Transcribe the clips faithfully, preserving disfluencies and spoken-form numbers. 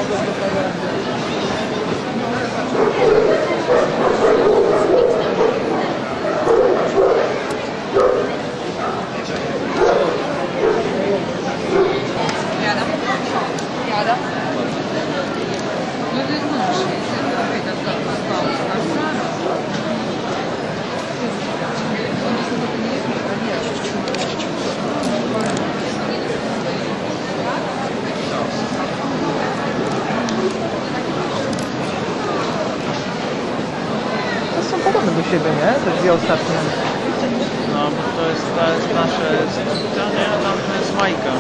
Do siebie, nie? Te dwie ostatnie. No, bo to jest, to jest nasze spotkanie, a tam to jest Majka.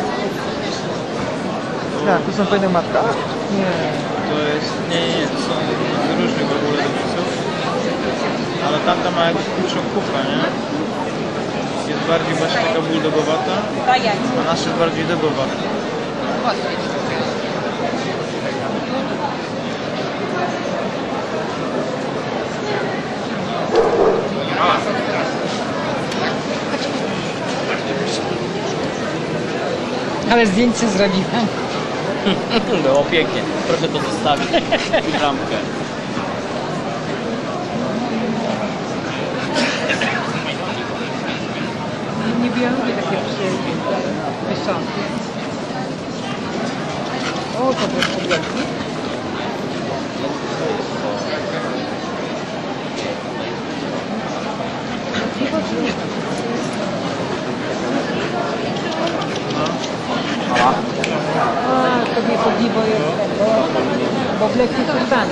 To, Tak, tu są pewnie matka? Nie. To jest, nie, nie, nie, to są różnych w ogóle rodziców. Ale tamta ma jakąś krótszą kupę, nie? Jest bardziej właśnie taka bulldogowata, a nasza jest bardziej dogowata. Ale zdjęcie zrobiłem. Było pięknie. Proszę to zostawić. I lampkę. Nie białe takie wysokie. O, to było podłogi. A, to nie podniebo jest, bo w lekkim stanie.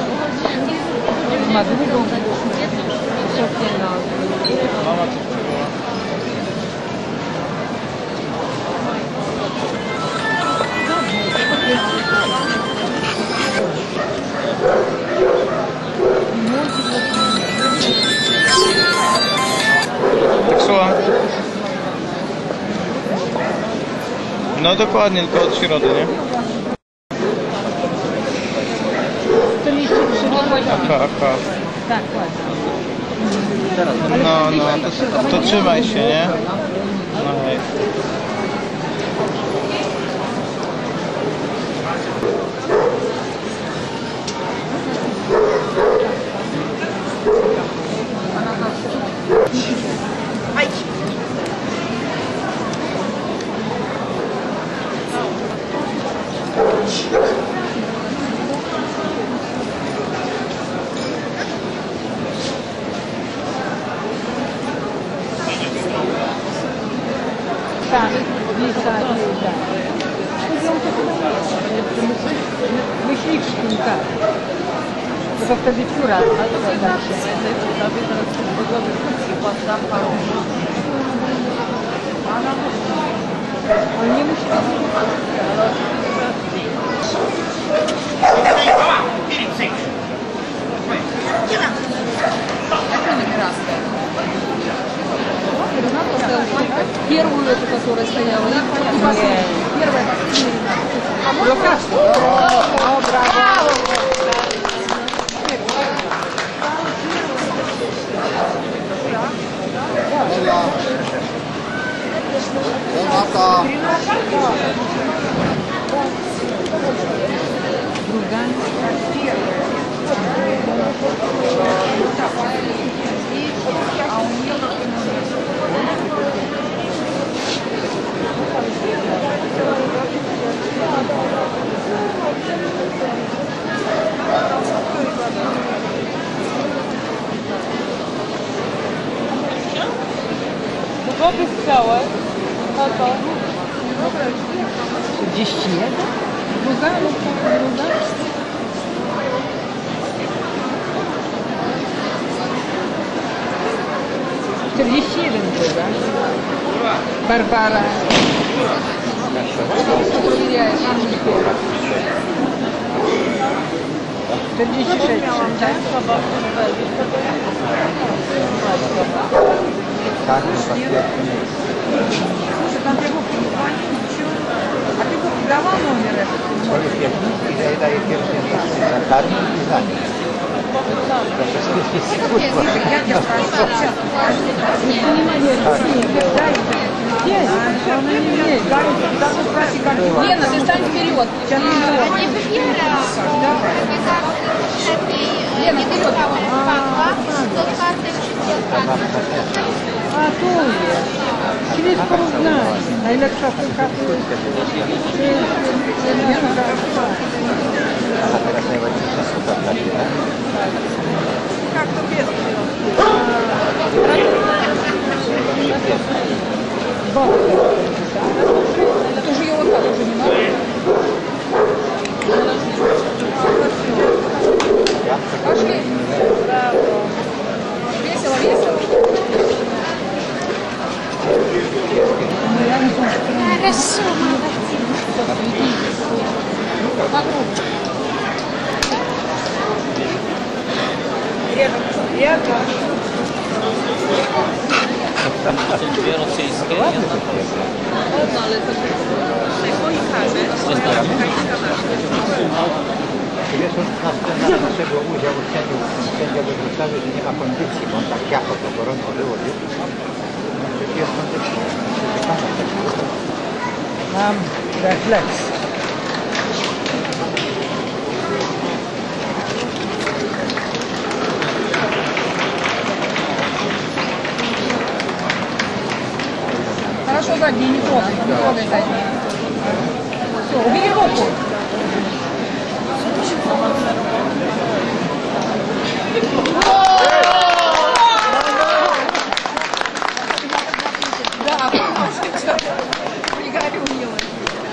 Ma długą, wysokie nogi. Tak słucham? No dokładnie, tylko od środy, nie? To liście przywołać. Aka, aka. Tak, ładnie. No, no, to, to trzymaj się, nie? No hej. Tak, lisa, lisa. Myśliczki, tak. Bo to wtedy pióra. Ale to wygląda się. Sobie teraz podłowy funkcji płaszcza. Ale nie musi Первую эту, которая стояла, нет. Первая локация. О, браво! Другая. А у нее Co byś chciałeś? No to? trzydzieści jeden? Druga lub druga? czterdzieści jeden druga. Barbara. Проверяешь. czterdzieści sześć. Tak, no tak. Tam tego a tego dała numer. Daje pierwszy, daje pierwszy miejsce za karmę i za nim. Лена, ты встань вперед. Nie wybieram. Lepiej Lena, nie wперед. dostałam spadła, do czwartej wszystkie odpadły. A tu jest. Czyli jest porównanie. Najlepsza sztuka to jest... A teraz najważniejsza sztuka dla mnie, tak? Jak to jest? To już ją odpadł, że nie ma? Пошли. Весело, весело. Хорошо, Вокруг. Рядом. Рядом. Dwie rosyjskie, jedna Czy wiesz, on nas na naszego udziału sędziów, sędzia we Wrocławiu, że nie ma kondycji, bo on tak ciacho to gorąco było, nie? Znaczy jest kondycja. Mam refleks. Хорошо, задние не трогай, не трогай задние. Все, убери руку. Да, не горю у него.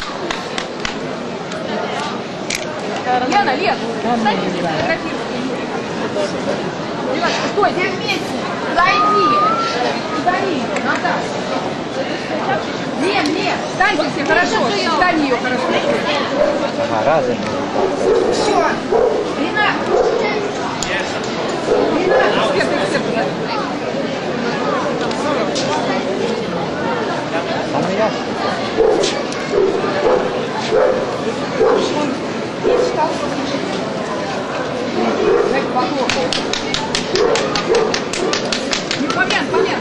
Яна, Лен, встань и сфотографируй. Девочка, стой, ты вместе. Зайди. Удари, назад. Нет, нет, встаньте все хорошо, встань ее хорошо. Aha, razem. Все, Ренат. Ренат, все, ты все туда. Same jasne. Не, момент, момент.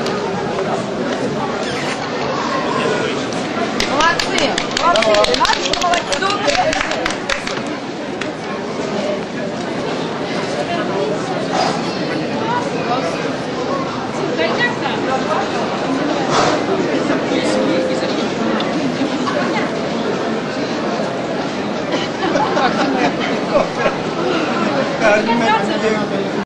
Молодцы, молодцы, Ренат.